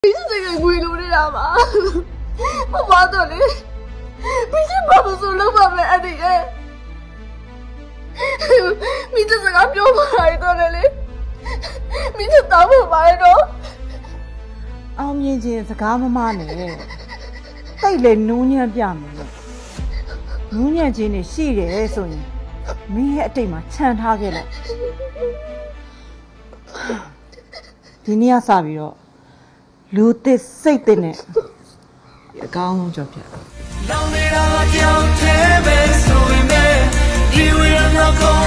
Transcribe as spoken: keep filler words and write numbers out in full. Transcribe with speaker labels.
Speaker 1: 你是这个鬼路的人吗？我妈的嘞，毕竟爸爸说老爸没爱你哎，你这是个表白的了嘞，你这打不白的。
Speaker 2: အောင်မြင်ခြင်းစကားမမနဲ့တိတ်လေနူးညံ့ပြမယ်လို့နူးညံ့ခြင်းနေရှိတယ်ဆိုရင်မင်းရဲ့အတိတ်မှာခြံထားခဲ့လိုက်ဒီနေ့ကစပြီးတော့လူသစ်စိတ်သစ်နဲ့အကောင်းဆုံးကြော်ပြလောင်နေတာကြောင့်သေးပဲဆိုရင်ပဲဒီဝေရနောက်